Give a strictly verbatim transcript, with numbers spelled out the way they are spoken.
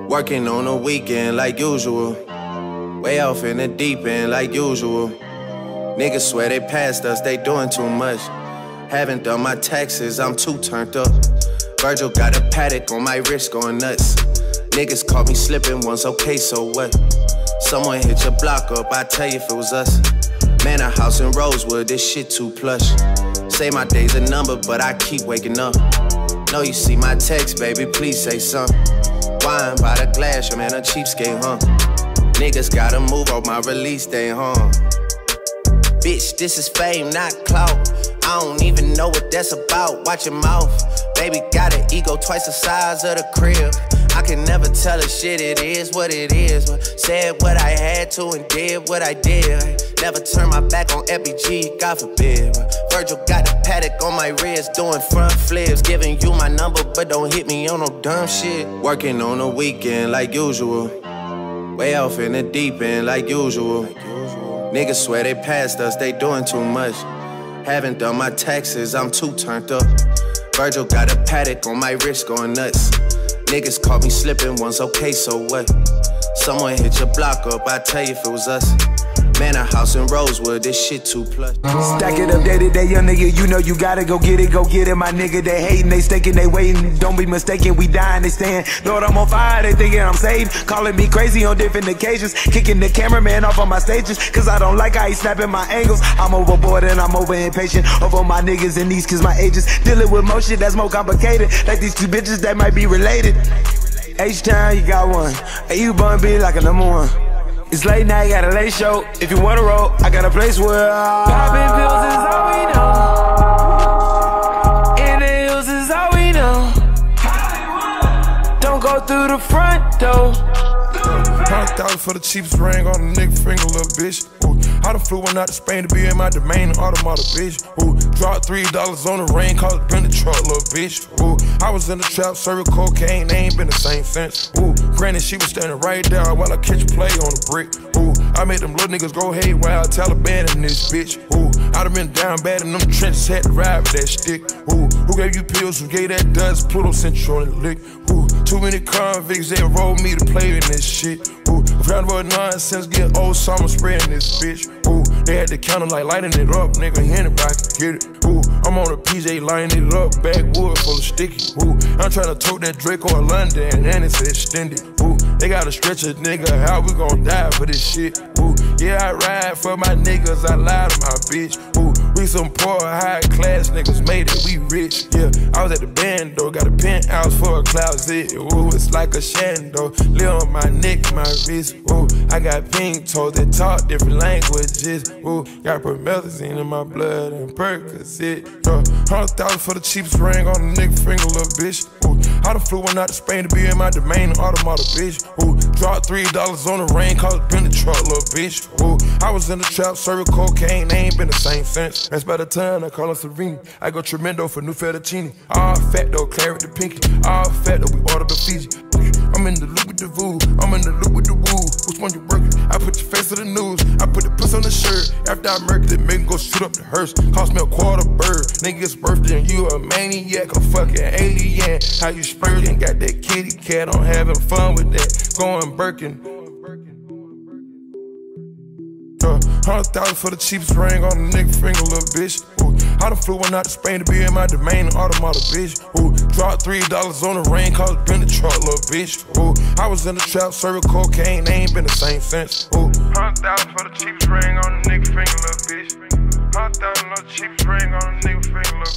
Working on the weekend like usual. Way off in the deep end like usual. Niggas swear they passed us, they doing too much. Haven't done my taxes, I'm too turned up. Virgil got a paddock on my wrist going nuts. Niggas caught me slipping once, okay, so what? Someone hit your block up, I tell you if it was us. Man, a house in Rosewood, this shit too plush. Say my day's a number, but I keep waking up. Know you see my text, baby, please say something. Wine by the glass, your man a cheapskate, huh? Niggas gotta move on my release day, huh? Bitch, this is fame, not clout. I don't even know what that's about. Watch your mouth. Baby got an ego twice the size of the crib. I can never tell a shit, it is what it is. But said what I had to and did what I did. Never turn my back on F B G, God forbid. Virgil got a paddock on my wrist, doing front flips. Giving you my number, but don't hit me on no dumb shit. Working on the weekend like usual. Way off in the deep end like usual. Niggas swear they passed us, they doing too much. Haven't done my taxes, I'm too turned up. Virgil got a paddock on my wrist going nuts. Niggas caught me slipping once, okay, so what? Someone hit your block up, I tell you if it was us. Man, a house in Rosewood, this shit too plush. Stack it up day to day, young nigga, you know you gotta go get it, go get it. My nigga, they hating, they staking, they waiting. Don't be mistaken, we dying, they stand. Lord, I'm on fire, they thinking I'm saved. Calling me crazy on different occasions. Kicking the cameraman off on my stages, cause I don't like how he snapping my angles. I'm overboard and I'm over impatient. Over my niggas and these, cause my ages. Dealing with more shit that's more complicated. Like these two bitches that might be related. H-Town, you got one. Hey, you bun be like a number one. It's late night, got a late show. If you wanna roll, I got a place where I poppin' pills is all we know. In the hills is all we know. Don't go through the front door. Hundred thousand for the cheapest ring on a nigga finger, little bitch. Ooh, I done flew one out to Spain to be in my domain, automata, bitch. Ooh, dropped three dollars on the rain, called it been the truck, little bitch. Ooh, I was in the trap, serving cocaine, they ain't been the same since. Ooh, granted she was standing right there while I catch a play on the brick. Ooh, I made them little niggas go haywire, Taliban in this bitch. Ooh, I done been down bad in them trenches, had to ride with that stick. Ooh, who gave you pills, who gave that dust? Pluto sent you on the lick. Ooh, too many convicts, they rolled me to play in this shit. Ooh, round about nonsense, get old summer spraying this bitch. Ooh, they had the counter like lighting it up, nigga, anybody can get it. Ooh, I'm on a P J lining it up, backwood full of sticky. Ooh, I'm trying to tote that Draco or London, and it's extended. Ooh, they gotta stretch a nigga, how we gon' die for this shit? Ooh, yeah, I ride for my niggas, I lie to my bitch. Ooh, we some poor, high class niggas, made it, we rich. Yeah, I was at the band though, got a penthouse for a closet. Ooh, it's like a shando, live on my neck, my wrist. Ooh, I got pink toes that talk different languages. Ooh, got promethazine in my blood and Percocet. Uh, Hundred thousand for the cheapest ring on a nigga finger, little bitch. Ooh, I done flew one out to Spain to be in my domain, automata, bitch. Ooh, dropped three dollars on the rain, called it been the truck, little bitch. Ooh, I was in the trap, serving cocaine, they ain't been the same since. That's by the time I call her Serene. I go tremendo for new fettuccine. All fat though, claret the pinky. All fat though, we order the Fiji. I'm in the loop with the voo, I'm in the loop with the woo. Which one you working? I put your face on the news, I put the puss on the shirt. After I murk it, make him go shoot up the hearse. Cost me a quarter bird, nigga's birthday and you a maniac, a fucking alien. How you splurging, got that kitty cat, I'm having fun with that. Going Birkin. Uh, Hundred thousand for the cheapest ring on a nigga finger, little bitch. Ooh, I done flew one out to Spain to be in my domain, automata, bitch. Ooh, dropped three dollars on the rain, called it been the truck, little bitch. Ooh, I was in the trap, serving cocaine, they ain't been the same since. Ooh, hundred thousand for the cheapest ring on a nigga finger, little bitch. Hundred thousand for the cheapest ring on a nigga finger, little